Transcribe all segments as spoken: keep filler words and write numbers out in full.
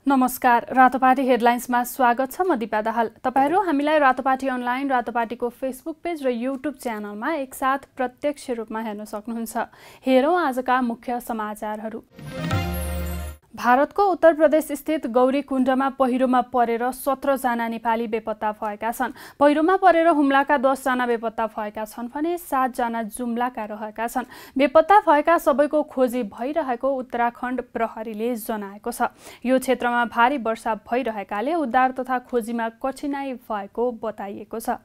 नमस्कार, रातोपाटी हेडलाइन्समा स्वागत छ। म दिपा दाहाल। तपाईहरु हामीलाई रातोपाटी अनलाइन, रातोपाटीको फेसबुक पेज र युट्युब च्यानलमा एकसाथ प्रत्यक्ष रूपमा हेर्न सक्नुहुन्छ। हेरौं आजका मुख्य समाचारहरू। भारतको उत्तर प्रदेश स्थित गौरीकुण्डमा पहिरोमा परेर सत्र जना नेपाली बेपत्ता भएका छन्। पहिरोमा परेर हुम्लाका दस जना बेपत्ता भएका छन् भने सात जना जुम्लाका रहेका छन्। बेपत्ता भएका सबैको खोजी भइरहेको उत्तराखण्ड प्रहरीले जनाएको छ। यो क्षेत्रमा भारी वर्षा भइरहेकाले उद्धार तथा खोजीमा कठिनाई भएको बताइएको छ।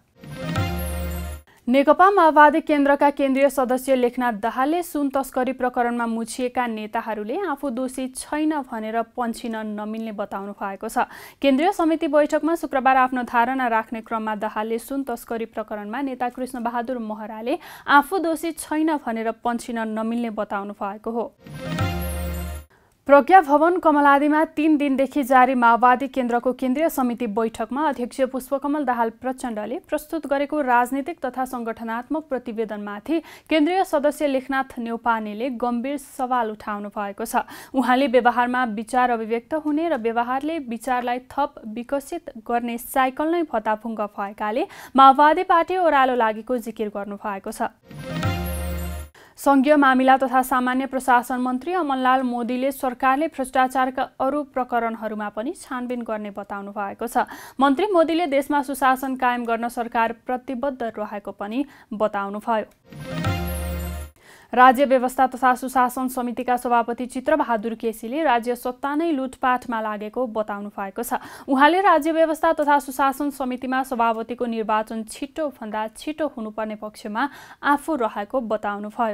नेकपा माओवादी केन्द्रका केन्द्रीय सदस्य लेखनाथ दाहालले सुन तस्करी प्रकरणमा मुछिएका नेताहरूले आफू दोषी छैन भनेर पन्छिन नमिल्ने बताउनु भएको छ। केन्द्रीय समिति बैठकमा शुक्रबार आफ्नो धारणा राख्ने क्रममा दाहालले सुन तस्करी प्रकरणमा नेता कृष्ण बहादुर महराले आफू दोषी छैन भनेर पन्छिन नमिल्ने बताउनु भएको हो। प्रज्ञा भवन कमलादीमा तीन दिनदेखि जारी माओवादी केन्द्रको केन्द्रीय समिति बैठकमा अध्यक्ष पुष्पकमल दाहाल प्रचण्डले प्रस्तुत गरेको राजनीतिक तथा संगठनात्मक प्रतिवेदनमाथि केन्द्रीय सदस्य लेखनाथ न्यौपानेले गम्भीर सवाल उठाउनु भएको छ। उहाँले व्यवहारमा विचार अभिव्यक्त हुने र व्यवहारले विचारलाई थप विकसित गर्ने साइकल नै फताफुङ्ग भएकाले माओवादी पार्टी ओह्रालो लागेको जिकिर गर्नु भएको छ। संघीय मामिला तथा सामान्य प्रशासन मन्त्री अमनलाल मोदीले सरकारले भ्रष्टाचारका अरू प्रकरणहरूमा पनि छानबिन गर्ने बताउनु भएको छ। मन्त्री मोदीले देशमा सुशासन कायम गर्न सरकार प्रतिबद्ध रहेको पनि बताउनुभयो। राज्य व्यवस्था तथा सुशासन समितिका सभापति चित्रबहादुर केसीले राज्य सत्ता नै लुटपाटमा लागेको बताउनु भएको छ। उहाँले राज्य व्यवस्था तथा सुशासन समितिमा सभापतिको निर्वाचन छिटो भन्दा छिटो हुनुपर्ने पक्षमा आफू रहेको बताउनुभयो।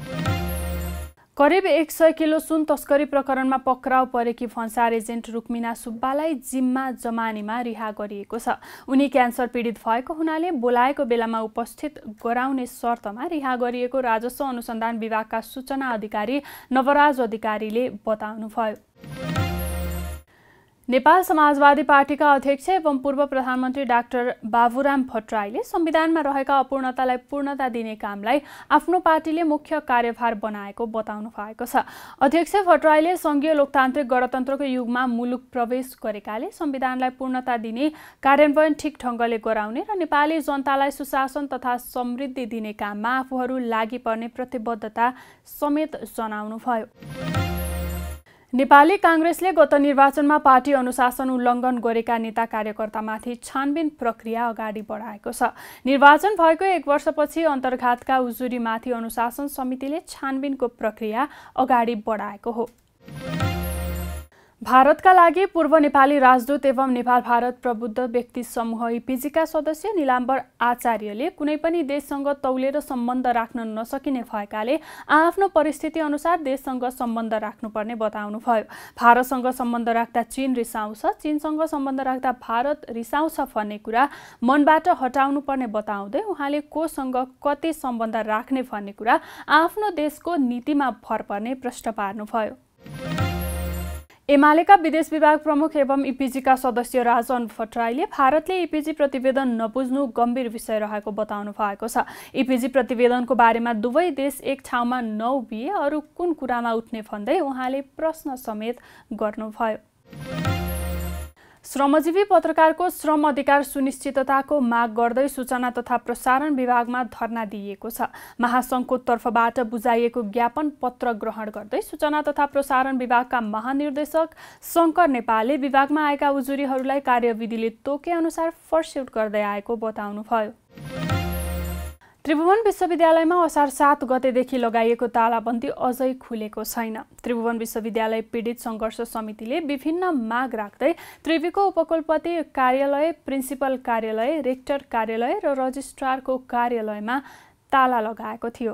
करिब एक सय किलो सुन तस्करी प्रकरणमा पक्राउ परेकी भन्सार एजेन्ट रुक्मिना सुब्बालाई जिम्मा जमानीमा रिहा गरिएको छ। उनी क्यान्सर पीडित भएको हुनाले बोलाएको बेलामा उपस्थित गराउने शर्तमा रिहा गरिएको राजस्व अनुसन्धान विभागका सूचना अधिकारी नवराज अधिकारीले बताउनुभयो। नेपाल समाजवादी पार्टीका अध्यक्ष एवं पूर्व प्रधानमन्त्री डाक्टर बाबुराम भट्टराईले संविधानमा रहेका अपूर्णतालाई पूर्णता दिने कामलाई आफ्नो पार्टीले मुख्य कार्यभार बनाएको बताउनु भएको छ। अध्यक्ष भट्टराईले संघीय लोकतान्त्रिक गणतन्त्रको युगमा मुलुक प्रवेश गरेकाले संविधानलाई पूर्णता दिने, कार्यान्वयन ठिक ढङ्गले गराउने र नेपाली जनतालाई सुशासन तथा समृद्धि दिने काममा आफूहरू लागि पर्ने प्रतिबद्धता समेत जनाउनुभयो। नेपाली कांग्रेसले गत निर्वाचनमा पार्टी अनुशासन उल्लङ्घन गरेका नेता कार्यकर्तामाथि छानबिन प्रक्रिया अगाडि बढाएको छ। निर्वाचन भएको एक वर्षपछि अन्तर्घातका उजुरीमाथि अनुशासन समितिले छानबिनको प्रक्रिया अगाडि बढाएको हो। भारतका लागि पूर्व नेपाली राजदूत एवं नेपाल भारत प्रबुद्ध व्यक्ति समूह इपिजीका सदस्य निलाम्बर आचार्यले कुनै पनि देशसँग तौलेर सम्बन्ध राख्न नसकिने भएकाले आफ्नो परिस्थिति अनुसार देशसँग सम्बन्ध राख्नुपर्ने बताउनुभयो। भारतसँग सम्बन्ध राख्दा चीन रिसाउँछ, चीनसँग सम्बन्ध राख्दा भारत रिसाउँछ भन्ने कुरा मनबाट हटाउनु पर्ने बताउँदै उहाँले कोसँग कति सम्बन्ध राख्ने भन्ने कुरा आफ्नो देशको नीतिमा भर पर्ने प्रश्न पार्नुभयो। एमालेका विदेश विभाग प्रमुख एवं इपिजीका सदस्य राजन भट्टराईले भारतले इपिजी प्रतिवेदन नबुझ्नु गम्भीर विषय रहेको बताउनु भएको छ। इपिजी प्रतिवेदनको बारेमा दुवै देश एक ठाउँमा नउभिए अरू कुन कुरामा उठ्ने भन्दै उहाँले प्रश्न समेत गर्नुभयो। श्रमजीवी पत्रकारको श्रम अधिकार सुनिश्चितताको माग गर्दै सूचना तथा प्रसारण विभागमा धरना दिइएको छ। महासंघको तर्फबाट बुझाइएको ज्ञापन पत्र ग्रहण गर्दै सूचना तथा प्रसारण विभागका महानिर्देशक शङ्कर नेपालले विभागमा आएका उजुरीहरूलाई कार्यविधिले तोके अनुसार फर्स्यौट गर्दै आएको बताउनुभयो। त्रिभुवन विश्वविद्यालयमा असार सात गतेदेखि लगाइएको तालाबन्दी अझै खुलेको छैन। त्रिभुवन विश्वविद्यालय पीडित सङ्घर्ष समितिले विभिन्न माग राख्दै त्रिविको उपकुलपति कार्यालय, प्रिन्सिपल कार्यालय, रेक्टर कार्यालय र रजिस्ट्रारको कार्यालयमा ताला लगाएको थियो।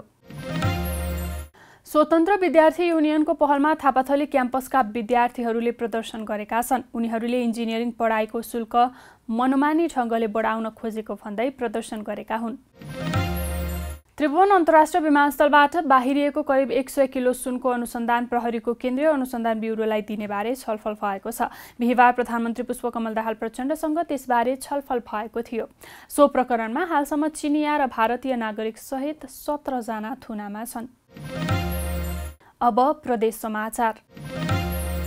स्वतन्त्र विद्यार्थी युनियनको पहलमा थापाथली क्याम्पसका विद्यार्थीहरूले प्रदर्शन गरेका छन्। उनीहरूले इन्जिनियरिङ पढाइको शुल्क मनमानी ढङ्गले बढाउन खोजेको भन्दै प्रदर्शन गरेका हुन्। त्रिभुवन अन्तर्राष्ट्रिय विमानस्थलबाट बाहिरिएको करिब एक सय किलो सुनको अनुसन्धान प्रहरीको केन्द्रीय अनुसन्धान ब्युरोलाई दिने बारे छलफल भएको छ। बिहिबार प्रधानमन्त्री पुष्पकमल दाहाल प्रचण्डसँग त्यसबारे छलफल भएको थियो। सो प्रकरणमा हालसम्म चिनिया र भारतीय नागरिक सहित सत्र जना थुनामा छन्। अब प्रदेश समाचार।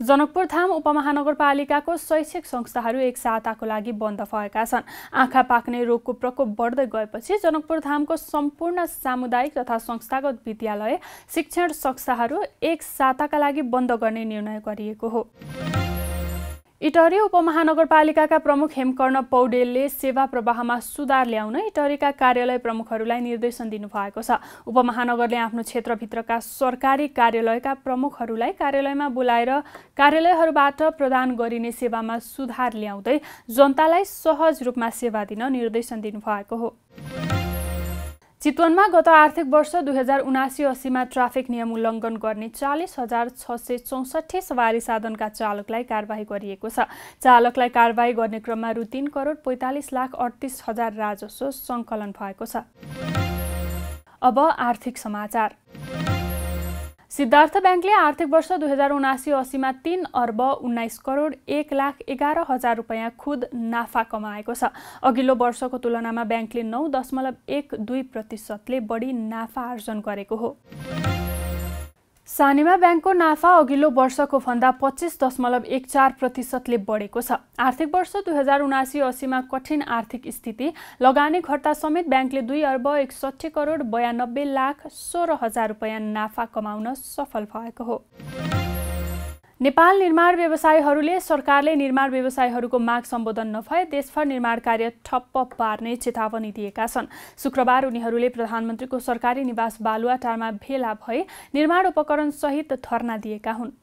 जनकपुर धाम उपमहानगरपालिकाको शैक्षिक संस्थाहरू एक साताको लागि बन्द भएका छन्। आँखा पाक्ने रोगको प्रकोप बढ्दै गएपछि जनकपुर धामको सम्पूर्ण सामुदायिक तथा संस्थागत विद्यालय शिक्षण संस्थाहरू एक साताका लागि बन्द गर्ने निर्णय गरिएको हो। इटहरी उपमहानगरपालिकाका प्रमुख हेमकर्ण पौडेलले सेवा प्रवाहमा सुधार ल्याउन इटहरीका कार्यालय प्रमुखहरूलाई निर्देशन दिनुभएको छ। उपमहानगरले आफ्नो क्षेत्रभित्रका सरकारी कार्यालयका प्रमुखहरूलाई कार्यालयमा बोलाएर कार्यालयहरूबाट प्रदान गरिने सेवामा सुधार ल्याउँदै जनतालाई सहज रूपमा सेवा दिन निर्देशन दिनुभएको हो। चितवनमा गत आर्थिक वर्ष दुई हजार उनासी अस्सीमा ट्राफिक नियम उल्लङ्घन गर्ने चालिस हजार छ सय चौसठी सवारी साधनका चालकलाई कारवाही गरिएको छ। चालकलाई कारवाही गर्ने क्रममा रु तीन करोड पैँतालिस लाख अडतिस हजार राजस्व सङ्कलन भएको छ। अब आर्थिक समाचार। सिद्धार्थ ब्याङ्कले आर्थिक वर्ष दुई हजार उनासी अस्सीमा तीन अर्ब उन्नाइस करोड एक लाख एघार हजार रुपियाँ खुद नाफा कमाएको छ। अघिल्लो वर्षको तुलनामा ब्याङ्कले नौ दशमलव एक दुई प्रतिशतले बढी नाफा आर्जन गरेको हो। सानिमा ब्याङ्कको नाफा अघिल्लो वर्षको भन्दा पच्चिस दशमलव एक चार प्रतिशतले बढेको छ। आर्थिक वर्ष दुई हजार उनासी अस्सीमा कठिन आर्थिक स्थिति लगानी घट्दा समेत ब्याङ्कले दुई अर्ब एकसठी करोड बयानब्बे लाख सोह्र हजार रुपियाँ नाफा कमाउन सफल भएको हो। नेपाल निर्माण व्यवसायीहरूले सरकारले निर्माण व्यवसायीहरूको माग सम्बोधन नभए देशभर निर्माण कार्य ठप्प पार्ने चेतावनी दिएका छन्। शुक्रबार उनीहरूले प्रधानमन्त्रीको सरकारी निवास बालुवाटारमा भेला भई निर्माण उपकरण सहित धरना दिएका हुन्।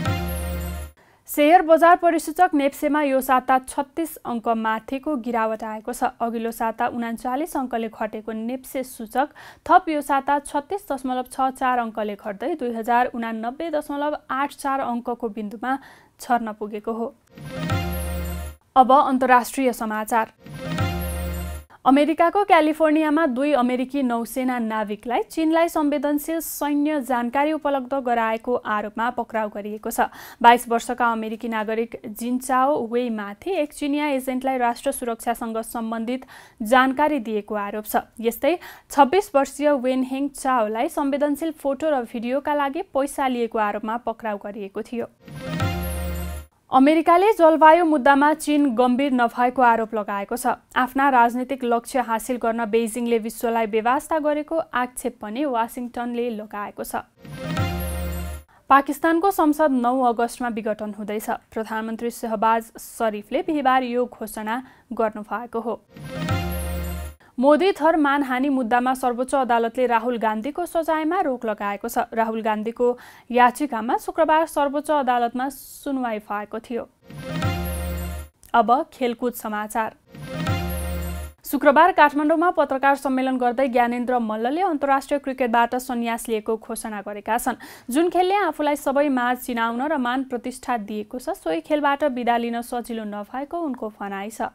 शेयर बजार परिसूचक नेप्सेमा यो साता छत्तीस अङ्क माथिको गिरावट आएको छ। अघिल्लो साता उनाचालिस अङ्कले घटेको नेप्से सूचक थप यो साता छत्तीस दशमलव छ चार अङ्कले घट्दै दुई हजार उनानब्बे दशमलव आठ चार अङ्कको बिन्दुमा छर्न पुगेको हो। अब अन्तर्राष्ट्रिय समाचार। अमेरिकाको क्यालिफोर्नियामा दुई अमेरिकी नौसेना नाविकलाई चीनलाई संवेदनशील सैन्य जानकारी उपलब्ध गराएको आरोपमा पक्राउ गरिएको छ। बाइस वर्षका अमेरिकी नागरिक जिनचाओ वेईमाथि एक चिनिया एजेन्टलाई राष्ट्र सुरक्षासँग सम्बन्धित जानकारी दिएको आरोप छ। यस्तै छब्बीस वर्षीय वेनहेङ चाओलाई संवेदनशील फोटो र भिडियोका लागि पैसा लिएको आरोपमा पक्राउ गरिएको थियो। अमेरिकाले जलवायु मुद्दामा चीन गम्भीर नभएको आरोप लगाएको छ। आफ्ना राजनीतिक लक्ष्य हासिल गर्न बेइजिङले विश्वलाई बेवास्ता गरेको आक्षेप पनि वाशिङटनले लगाएको छ। पाकिस्तानको संसद नौ अगस्तमा विघटन हुँदैछ। प्रधानमन्त्री शहबाज शरीफले बिहिबार यो घोषणा गर्नुभएको हो। मोदी थर मानहानि मुद्दामा सर्वोच्च अदालतले राहुल गान्धीको सजायमा रोक लगाएको छ। राहुल गान्धीको याचिकामा शुक्रबार सर्वोच्च अदालतमा सुनवाई भएको थियो। अब खेलकुद समाचार। शुक्रबार काठमाडौँमा पत्रकार सम्मेलन गर्दै ज्ञानेन्द्र मल्लले अन्तर्राष्ट्रिय क्रिकेटबाट सन्यास लिएको घोषणा गरेका छन्। जुन खेलले आफूलाई सबै माझ चिनाउन र मान प्रतिष्ठा दिएको छ सोही खेलबाट बिदा लिन सजिलो नभएको उनको भनाइ छ।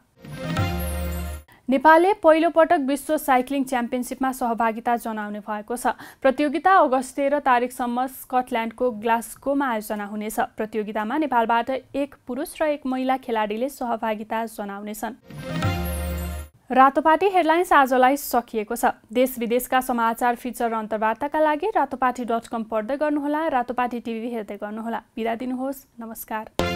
नेपालले पहिलो पटक विश्व साइक्लिङ च्याम्पियनसिपमा सहभागिता जनाउने भएको छ। प्रतियोगिता अगस्त तेह्र तारिकसम्म स्कटल्यान्डको ग्लास्गोमा आयोजना हुनेछ। प्रतियोगितामा नेपालबाट एक पुरुष र एक महिला खेलाडीले सहभागिता जनाउनेछन्। रातोपाटी हेडलाइन्स आजलाई सकिएको छ। देश विदेशका समाचार फिचर र अन्तर्वार्ताका लागि रातोपाटी डट कम पढ्दै गर्नुहोला। रातोपाटी टिभी हेर्दै गर्नुहोला। बिदा दिनुहोस्। नमस्कार।